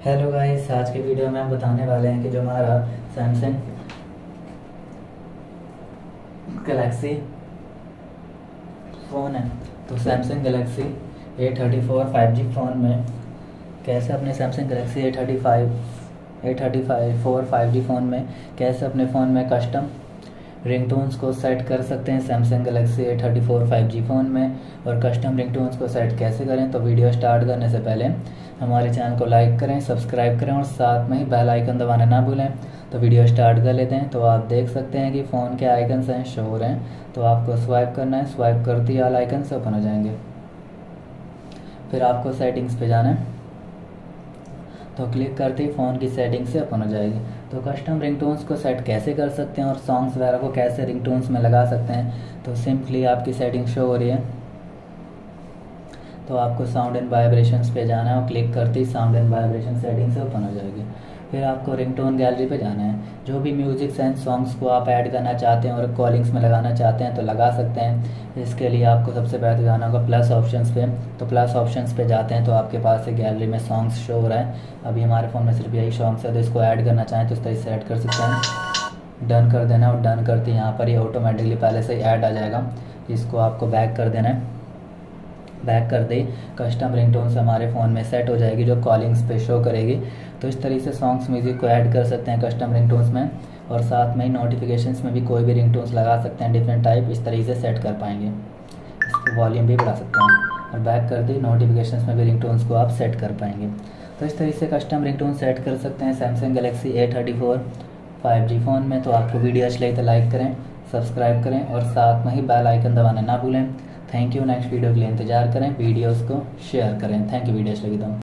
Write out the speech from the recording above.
Hello guys, आज की video में हम बताने वाले हैं कि जो हमारा सैमसंग गैलेक्सी फ़ोन है, तो Samsung Galaxy A34 5G phone में कैसे अपने Samsung Galaxy A34 5G phone में कैसे अपने फ़ोन में कस्टम रिंगटोन्स को सेट कर सकते हैं Samsung Galaxy A34 5G phone में। और कस्टम रिंगटोन्स को सेट कैसे करें, तो वीडियो स्टार्ट करने से पहले हमारे चैनल को लाइक करें, सब्सक्राइब करें और साथ में ही बेल आइकन दबाना ना भूलें। तो वीडियो स्टार्ट कर लेते हैं। तो आप देख सकते हैं कि फ़ोन के आइकन्स हैं, शो हो रहे हैं, तो आपको स्वाइप करना है। स्वाइप करते ही ऑल आइकन्स ओपन हो जाएंगे। फिर आपको सेटिंग्स पे जाना है, तो क्लिक करते ही फ़ोन की सेटिंग से ओपन हो जाएगी। तो कस्टम रिंगटोन्स को सेट कैसे कर सकते हैं और सॉन्ग्स वगैरह को कैसे रिंगटोन्स में लगा सकते हैं, तो सिंपली आपकी सेटिंग शो हो रही है, तो आपको साउंड एंड वाइब्रेशंस पे जाना है और क्लिक करते ही साउंड एंड वाइब्रेशन सेटिंग से ओपन हो जाएगी। फिर आपको रिंगटोन गैलरी पे जाना है। जो भी म्यूजिक्स एंड सॉन्ग्स को आप ऐड करना चाहते हैं और कॉलिंग्स में लगाना चाहते हैं तो लगा सकते हैं। इसके लिए आपको सबसे पहले जाना होगा प्लस ऑप्शंस पे। तो प्लस ऑप्शंस पे जाते हैं तो आपके पास एक गैलरी में सॉन्ग्स शो हो रहा है। अभी हमारे फ़ोन में सिर्फ यही सॉन्ग्स है, तो इसको ऐड करना चाहें तो इस तरह से ऐड कर सकते हैं। डन कर देना और डन करते यहाँ पर ये ऑटोमेटिकली पहले से ही ऐड आ जाएगा। इसको आपको बैक कर देना है। बैक कर दे कस्टम रिंगटोन्स हमारे फ़ोन में सेट हो जाएगी, जो कॉलिंग्स पे शो करेगी। तो इस तरीके से सॉन्ग्स म्यूज़िक को ऐड कर सकते हैं कस्टम रिंगटोन्स में, और साथ में ही नोटिफिकेशंस में भी कोई भी रिंगटोन्स लगा सकते हैं डिफरेंट टाइप। इस तरीके से सेट कर पाएंगे। इसको वॉल्यूम भी बढ़ा सकते हैं और बैक कर दी नोटिफिकेशंस में भी रिंगटोन्स को आप सेट कर पाएंगे। तो इस तरीके से कस्टम रिंगटोन सेट कर सकते हैं Samsung Galaxy A34 5G phone में। तो आपको वीडियो अच्छी लगी तो लाइक करें, सब्सक्राइब करें और साथ में ही बेल आइकन दबाना ना भूलें। Thank you. नेक्स्ट वीडियो के लिए इंतजार करें, वीडियोस को शेयर करें। Thank you. वीडियो अच्छी लगी तो